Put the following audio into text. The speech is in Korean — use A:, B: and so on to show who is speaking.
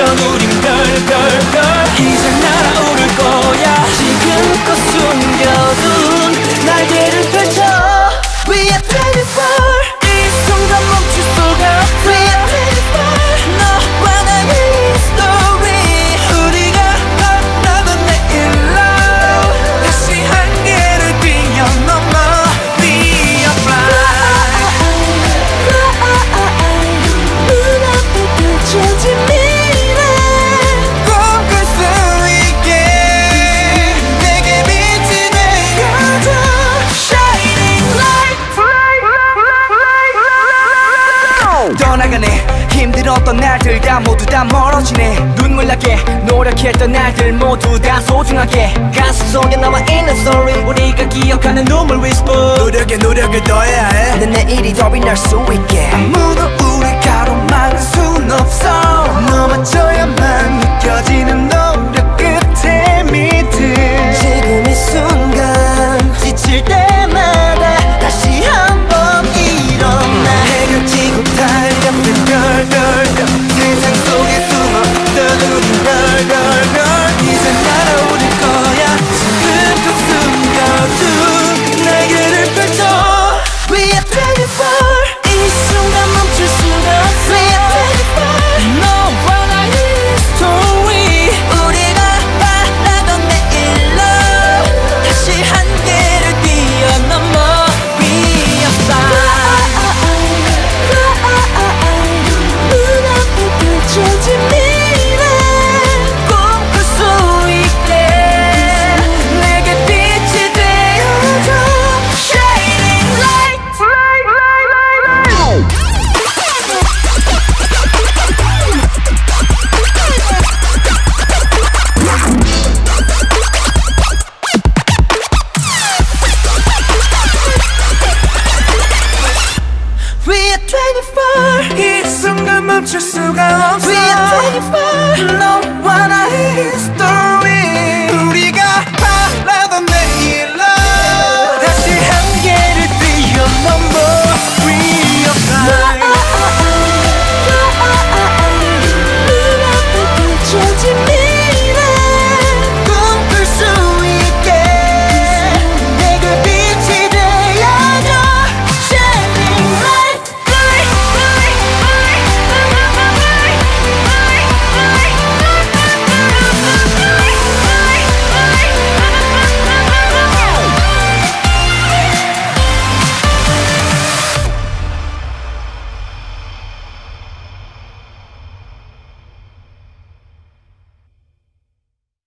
A: 우린 별별별 이제 날아오를 거야. 지금껏 숨겨둔 날개를 펼쳐. We are 24. 이 순간 멈출 수가 없어. We are 24. 너와 나의 history. 우리가 바라던 내일로 다시 한계를 뛰어넘어. We are fly. 눈앞에 펼쳐진 미래 꿈꿀 수 있게 내게 빛이 되어줘. Shining light. 떠나가네. 힘들었던 날들 다 모두 다 멀어지네. 눈물 나게 노력했던 날들 모두 다 소중하게 가슴 속에 남아있는 story. 우리가 기억하는 눈물 whisper. 노력을 더해야 해. 내 내일이 더 빛날 수 있게. 아무도 우리 가로막을 순 없어. 너만져야만 느껴지는 노력 끝에 믿음. 지금 이 순간 지칠 때마다 다시 한번 일어나. 해가 지고 달려든 별별별 세상 속에 숨어있던 우린 별별별 이제 날아오를 거야. 지금껏 숨겨둔 날개를 펼쳐. We are 24. 이 순간 멈출 수가 없어. We are 24. 너와 나의 story. 우리가 바라던 내일로 다시 한계를 뛰어넘어. We are fly. 눈앞에 펼쳐진 미래 꿈꿀 수 있게 내게 빛이 되어줘. Shining light. We are 24. 이 순간 멈출 수가 없어. We are 24. 너와 나의 history.